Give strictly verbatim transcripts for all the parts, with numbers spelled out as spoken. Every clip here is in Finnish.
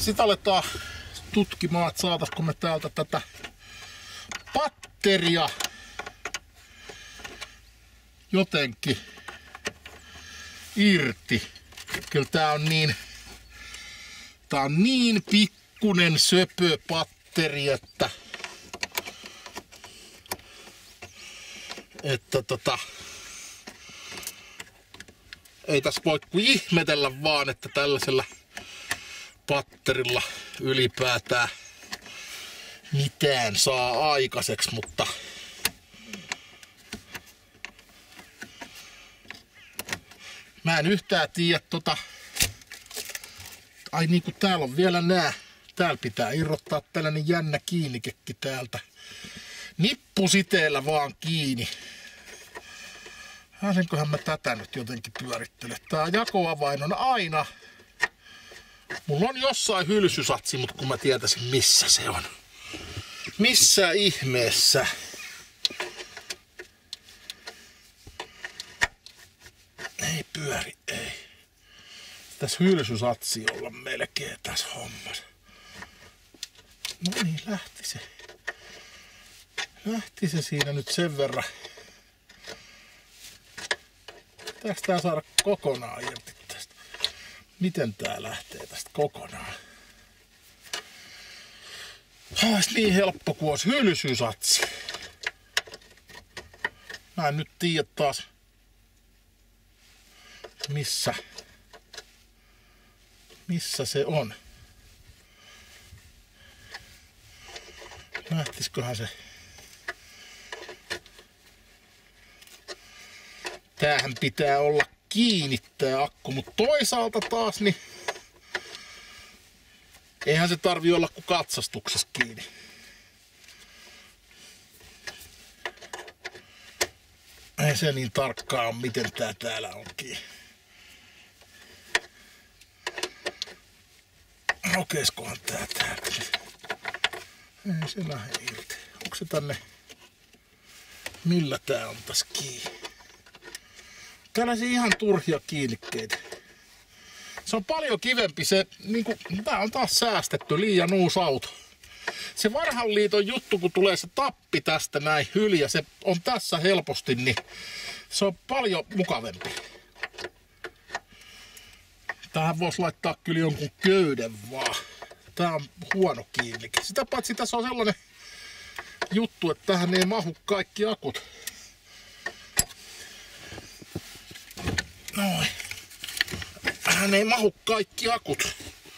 Sitten aletaan tutkimaan, että saataisiko me täältä tätä patteria jotenkin irti. Kyllä tää on niin, tää on niin pikkunen söpö patteri, että että tota ei tässä voi kuin ihmetellä vaan, että tällaisella patterilla ylipäätään mitään saa aikaiseksi, mutta mä en yhtään tiedä tota. Ai niinku täällä on vielä nää. Täällä pitää irrottaa tällainen jännä kiinnikekki täältä. Nippusiteellä vaan kiinni. Pääsenköhän mä tätä nyt jotenkin pyörittele. Tää jakoavain on aina. Mulla on jossain hylsysatsi, mutta kun mä tietäisin missä se on. Missä ihmeessä? Ei pyöri, ei. Tässä hylsysatsi olla melkein tässä hommassa. No niin, lähti se. Lähti se siinä nyt sen verran. Pitääkö tää saada kokonaan irti tästä? Miten tää lähtee tästä kokonaan? Ois niin helppo kuin olisi hylsysatsi. Mä en nyt tiedä taas missä missä se on. Lähtisiköhän se? Tämähän pitää olla kiinni tää akku, mutta toisaalta taas niin eihän se tarvi olla kuin katsastuksessa kiinni. Ei se niin tarkkaa on, miten tää täällä on kiinni. Okeiskohan tää täältä? Ei se lähde irti. Onko se tänne? Millä tää on tässä kiinni? Tällaisia ihan turhia kiinnikkeitä. Se on paljon kivempi se, niinku, tää on taas säästetty, liian uusi auto. Se vanhan liiton juttu, kun tulee se tappi tästä näin yli ja se on tässä helposti, niin se on paljon mukavempi. Tähän voisi laittaa kyllä jonkun köyden vaan. Tää on huono kiinnike. Sitä paitsi tässä on sellainen juttu, että tähän ei mahu kaikki akut. Noin. Tähän ei mahu kaikki akut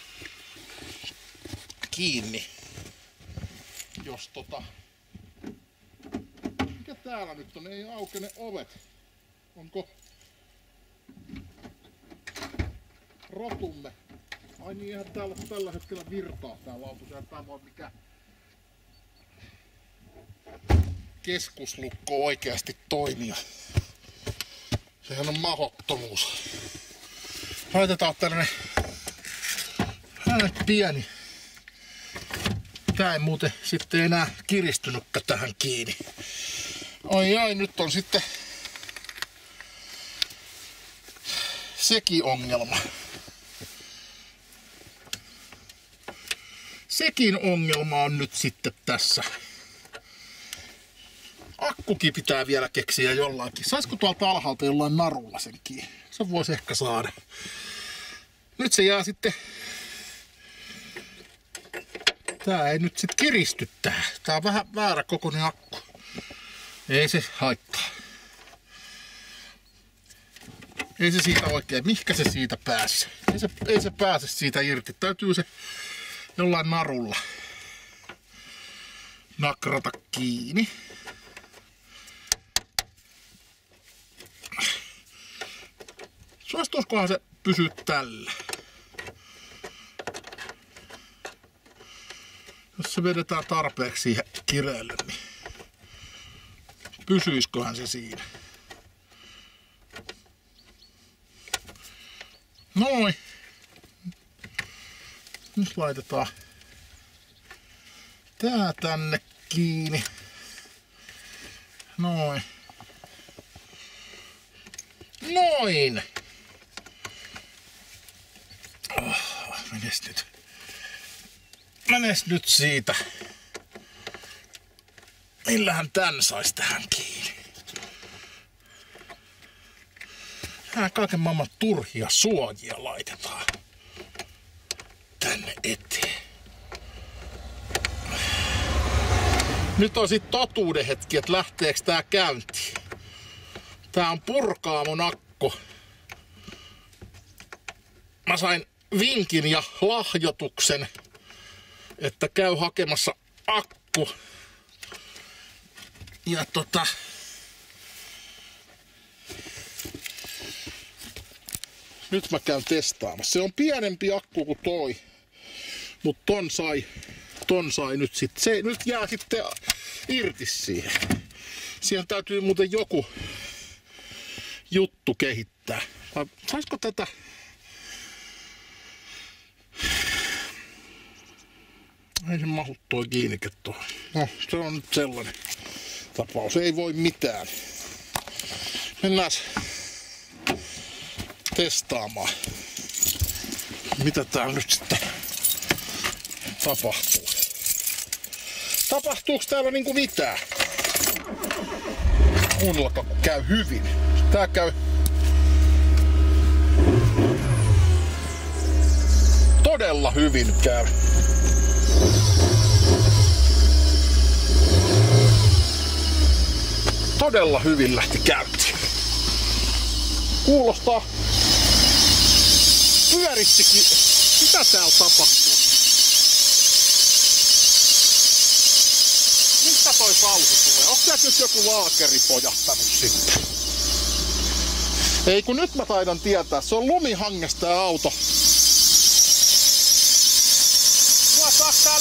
kiinni. Jos tota... Mikä täällä nyt on? Ei aukene ovet. Onko... rotumme? Ai niin, eihän täällä tällä hetkellä virtaa täällä autossa. Tää voi mikä keskuslukko oikeasti toimia. Sehän on mahdottomuus. Laitetaan tällainen pieni. Tää ei muuten sitten enää kiristynyttä tähän kiinni. Ai ai, nyt on sitten sekin ongelma. Sekin ongelma on nyt sitten tässä. Akkukin pitää vielä keksiä jollakin. Saisiko tuolta alhaalta jollain narulla sen kiinni? Se voisi ehkä saada. Nyt se jää sitten... Tää ei nyt sit kiristy tää. Tää on vähän väärä kokoinen akku. Ei se haittaa. Ei se siitä oikein. Mihkä se siitä pääsee? Ei se, ei se pääse siitä irti. Täytyy se jollain narulla nakrata kiinni. Suostuisikohan se pysyä tällä? Jos se vedetään tarpeeksi siihen kireelle, niin pysyisiköhän se siinä? Noin. Nyt laitetaan tää tänne kiinni. Noin. Noin. Oh, menes nyt. Menes nyt siitä. Millähän tän sais tähän kiinni? Tää kaiken maailman turhia suojia laitetaan tänne eteen. Nyt on sit totuuden hetki, että lähteeks tää käyntiin. Tää on purkaa mun akku. Mä sain vinkin ja lahjoituksen, että käy hakemassa akku. Ja tota... Nyt mä käyn testaamassa. Se on pienempi akku kuin toi. Mut ton sai, ton sai nyt sit. Se nyt jää sitten irti siihen. Siihen täytyy muuten joku juttu kehittää. Vai saisko tätä? Ei se mahu toi kiinnike tuohon. No, se on nyt sellainen tapaus. Ei voi mitään. Mennään testaamaan, mitä täällä nyt sitten tapahtuu. Tapahtuuko täällä niinku mitään? Kuunnellakaan, kun käy hyvin. Tää käy todella hyvin käy. Todella hyvin lähti käyntiin. Kuulostaa pyörittikin. Mitä täällä tapahtuu? Mistä toi pausi tulee? Onko tässä nyt joku laakeri pojahtanut sitten? Ei kun nyt mä taidan tietää. Se on lumihangesta tää auto. Vuotaas täällä.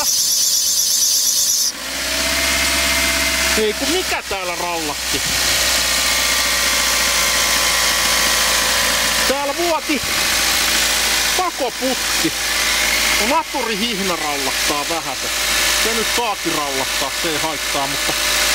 Ei kun mikä täällä rallatti? Täällä vuoti pakoputti. Laturi hihna rallattaa vähäsen. Se nyt saakin rallattaa, se ei haittaa, mutta...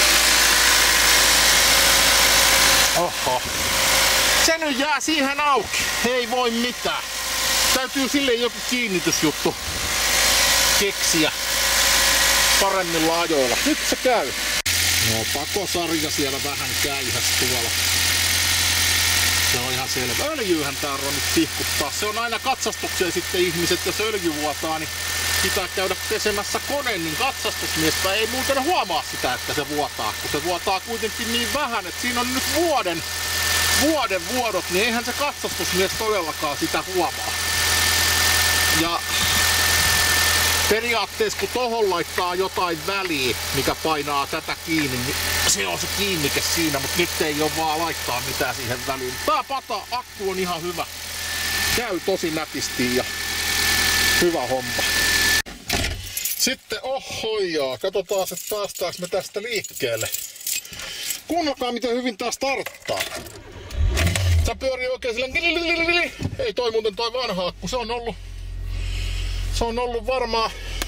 Oho. Se nyt jää siihen auki. Ei voi mitään. Täytyy silleen joku kiinnitysjuttu keksiä paremmilla ajoilla. Nyt se käy. No pakosarja siellä vähän käyhäs tuolla. Se on ihan selvä. Öljyyhän tää on nyt tihkuttaa. Se on aina katsastukseen sitten ihmiset, jos öljy vuotaa, niin pitää käydä pesemässä kone, niin katsastusmiestä ei muuten huomaa sitä, että se vuotaa. Kun se vuotaa kuitenkin niin vähän, että siinä on nyt vuoden, vuoden vuodot, niin eihän se katsastusmies todellakaan sitä huomaa. Ja periaatteessa kun tohon laittaa jotain väliä, mikä painaa tätä kiinni, niin se on se kiinnike siinä, mutta nyt ei ole vaan laittaa mitään siihen väliin. Tää pata, akku on ihan hyvä. Käy tosi nätisti ja hyvä homma. Sitten ohhoijaa, katsotaan, että päästäänkö me tästä liikkeelle. Kuunnelkaa miten hyvin tää starttaa. Tää pyörii oikein silleen. Ei toi muuten toi vanha akku, se on ollut Se on ollut varmaan,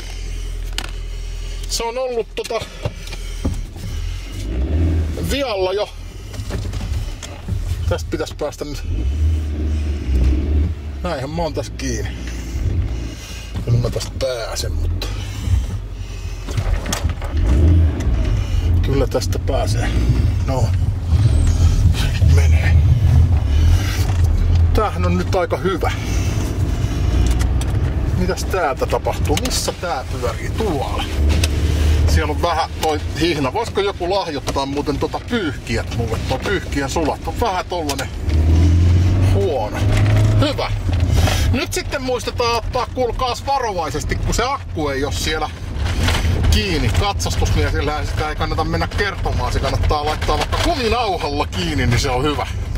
se on ollut tota vialla jo. Tästä pitäisi päästä nyt. Näinhän mä oon tässä kiinni. Kyllä mä tästä pääsen, mutta kyllä tästä pääsee. No, menee. Tämähän on nyt aika hyvä. Mitäs täältä tapahtuu? Missä tää pyörii? Tuolla. Siellä on vähän toi hihna. Voisiko joku lahjoittaa muuten tota pyyhkiät mulle? Toi pyyhkien sulat on vähän tollanen huono. Hyvä. Nyt sitten muistetaan ottaa kuulkaas varovaisesti, kun se akku ei oo siellä kiinni. Katsastusmiesillä sitä ei kannata mennä kertomaan. Se kannattaa laittaa vaikka kuminauhalla kiinni, niin se on hyvä.